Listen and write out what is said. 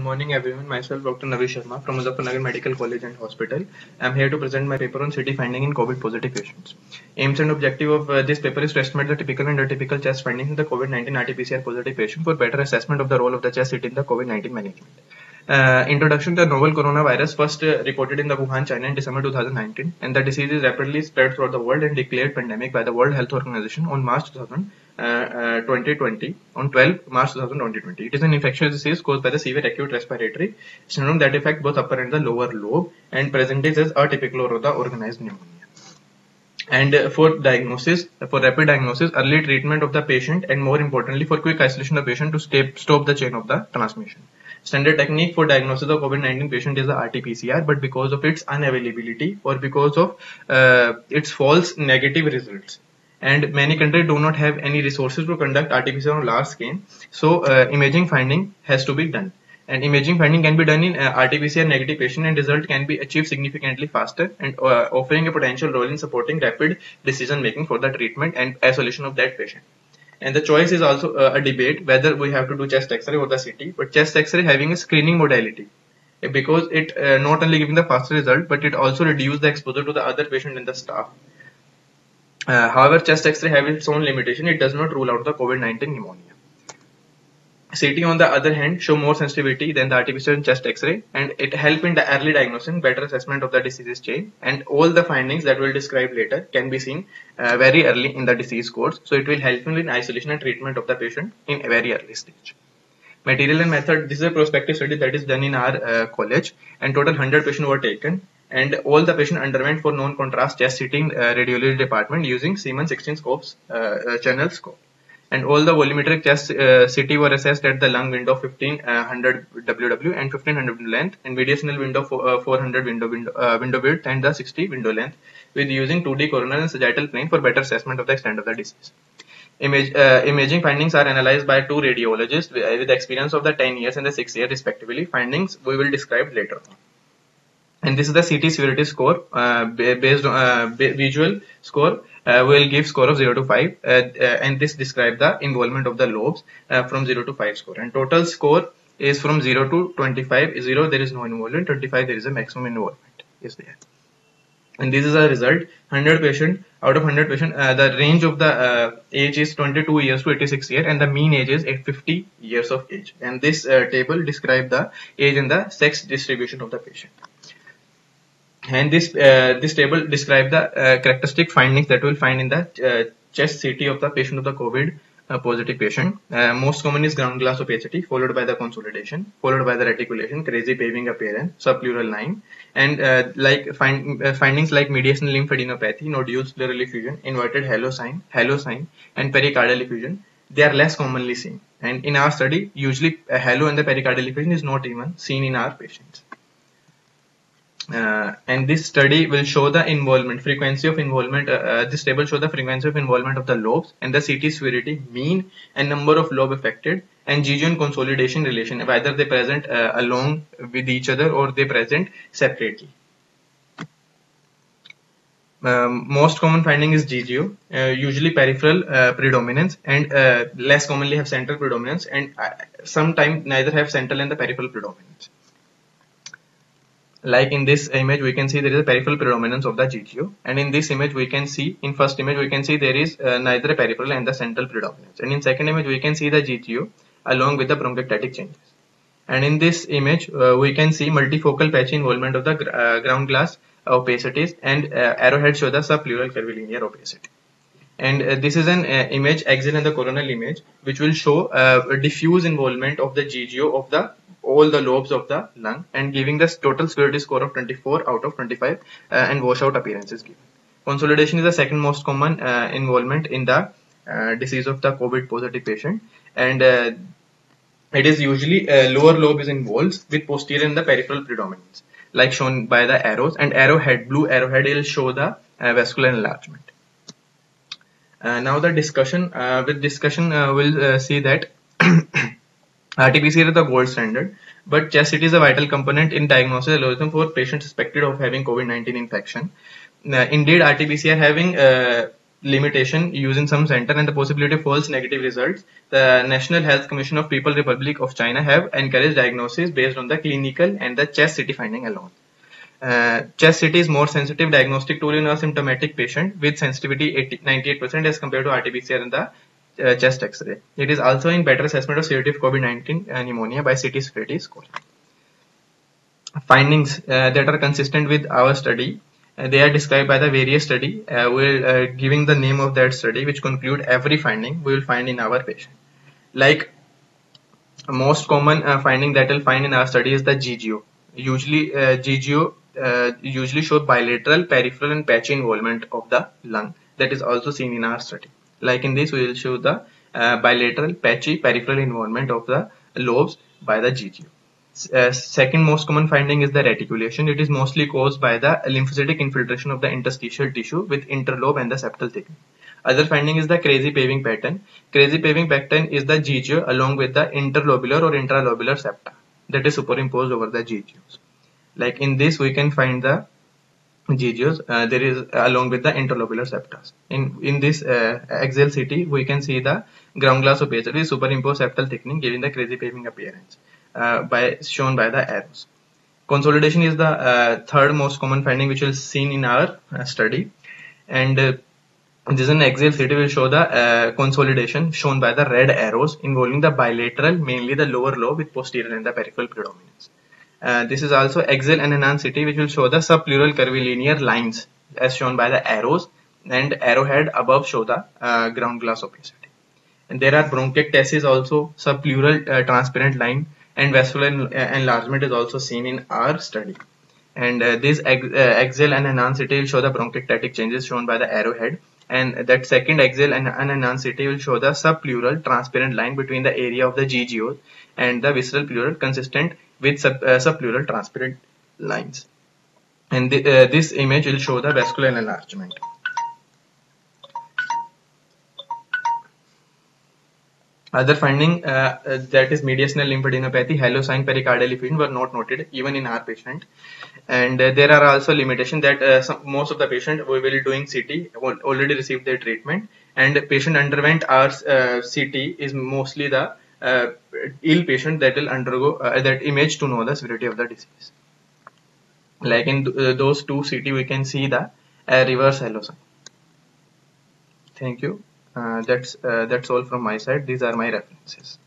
morning everyone. Myself Dr. Navi Sharma from Muzaffarnagar Medical College and Hospital. I am here to present my paper on CT finding in COVID positive patients. Aims and objective of this paper is to estimate the typical and atypical chest findings in the COVID-19 RT-PCR positive patient for better assessment of the role of the chest CT in the COVID-19 management. Introduction to the novel coronavirus first reported in the Wuhan, China in December 2019, and the disease is rapidly spread throughout the world and declared pandemic by the World Health Organization on March 2020, on 12 March 2020. It is an infectious disease caused by the severe acute respiratory syndrome that affect both upper and the lower lobe and presented as atypical or the organized pneumonia. And for diagnosis, for rapid diagnosis, early treatment of the patient, and more importantly, for quick isolation of the patient to stop the chain of the transmission. Standard technique for diagnosis of COVID-19 patient is the RT-PCR, but because of its unavailability or because of its false negative results, and many countries do not have any resources to conduct RT-PCR on large scale, so imaging finding has to be done. And imaging finding can be done in RT-PCR negative patient, and result can be achieved significantly faster and offering a potential role in supporting rapid decision making for the treatment and isolation of that patient. And the choice is also a debate whether we have to do chest X-ray or the CT, but chest X-ray having a screening modality because it not only giving the faster result, but it also reduce the exposure to the other patient in the staff. However, chest X-ray have its own limitation. It does not rule out the COVID-19 pneumonia. CT on the other hand show more sensitivity than the RT-PCR chest X-ray, and it help in the early diagnosis and better assessment of the disease chain, and all the findings that we'll describe later can be seen very early in the disease course, so it will help in isolation and treatment of the patient in a very early stage. Material and method: this is a prospective study that is done in our college, and total 100 patients were taken, and all the patients underwent for non-contrast chest CT in radiology department using Siemens 16 scopes, channel scope. And all the volumetric chest CT were assessed at the lung window of 1500 WW and 1500 window length, and mediastinal window 400 window width and the 60 window length, with using 2D coronal and sagittal plane for better assessment of the extent of the disease. Imaging findings are analyzed by two radiologists with experience of the 10 years and the 6 years respectively. Findings we will describe later on. And this is the CT severity score based on visual score. We will give score of 0 to 5, and this describes the involvement of the lobes from 0 to 5 score. And total score is from 0 to 25. 0 there is no involvement, 25 there is a maximum involvement is there. And this is a result. 100 patient out of 100 patient, the range of the age is 22 years to 86 years, and the mean age is 50 years of age. And this table describes the age and the sex distribution of the patient. And this table describes the characteristic findings that we will find in the chest CT of the patient of the COVID positive patient. Most common is ground glass opacity, followed by the consolidation, followed by the reticulation, crazy paving appearance, subpleural line, and findings like mediastinal lymphadenopathy, nodules, pleural effusion, inverted halo sign, and pericardial effusion. They are less commonly seen. And in our study, usually a halo and the pericardial effusion is not even seen in our patients. And this study will show the frequency of involvement. This table shows the frequency of involvement of the lobes and the CT severity, mean and number of lobe affected, and GGO consolidation relation, whether they present along with each other or they present separately. Most common finding is GGO, usually peripheral predominance, and less commonly have central predominance, and sometimes neither have central and the peripheral predominance. Like in this image, we can see there is a peripheral predominance of the GGO, and in this image we can see, in first image we can see there is neither a peripheral and the central predominance, and in second image we can see the GGO along with the bronchoectatic changes. And in this image we can see multifocal patchy involvement of the ground glass opacities, and arrowhead show the subpleural curvilinear opacity. And this is an image, axial and the coronal image, which will show a diffuse involvement of the GGO of all the lobes of the lung, and giving the total severity score of 24 out of 25, and washout appearance is given. Consolidation is the second most common involvement in the disease of the COVID positive patient, and it is usually lower lobe is involved with posterior and the peripheral predominance, like shown by the arrows, and blue arrowhead will show the vascular enlargement. Now the discussion, we'll see that RT-PCR is the gold standard, but chest CT is a vital component in diagnosis algorithm for patients suspected of having COVID-19 infection. Indeed, RT-PCR having limitation used in some center and the possibility of false negative results, the National Health Commission of People Republic of China have encouraged diagnosis based on the clinical and the chest CT finding alone. Chest CT is more sensitive diagnostic tool in asymptomatic patient with sensitivity 98% as compared to RT-PCR in the chest X-ray. It is also in better assessment of severity of COVID-19 pneumonia by CT severity score. Findings that are consistent with our study, they are described by the various study. We're giving the name of that study, which conclude every finding we will find in our patient. Like most common finding that we'll find in our study is the GGO. Usually GGO usually show bilateral, peripheral and patchy involvement of the lung. That is also seen in our study. Like in this, we will show the bilateral, patchy, peripheral involvement of the lobes by the GGO. Second most common finding is the reticulation. It is mostly caused by the lymphocytic infiltration of the interstitial tissue with interlobe and the septal thickening. Other finding is the crazy paving pattern. Crazy paving pattern is the GGO along with the interlobular or intralobular septa that is superimposed over the GGOs. Like in this, we can find the GGOs. There is along with the interlobular septa. In this axial CT, we can see the ground glass opacity superimposed septal thickening, giving the crazy paving appearance. Shown by the arrows. Consolidation is the third most common finding which is seen in our study, and this is an axial CT will show the consolidation shown by the red arrows involving the bilateral, mainly the lower lobe with posterior and the peripheral predominance. This is also axial and enhanced CT which will show the subpleural curvilinear lines as shown by the arrows, and arrowhead above show the ground glass opacity. And there are bronchiectasis also, subpleural transparent line, and vascular enlargement is also seen in our study. And this axial and enhanced CT will show the bronchiectatic changes shown by the arrowhead, and that second axial and enhanced CT will show the subpleural transparent line between the area of the GGO and the visceral pleural consistent with subpleural transparent lines. And this image will show the vascular enlargement. Other finding that is mediastinal lymphadenopathy, halo-sign pericardial effusion were not noted even in our patient. And there are also limitations that most of the patient we will doing CT already received their treatment, and the patient underwent our CT is mostly the ill patient that will undergo that image to know the severity of the disease. Like in those two CT we can see the reverse halo-sign. Thank you. That's all from my side. These are my references.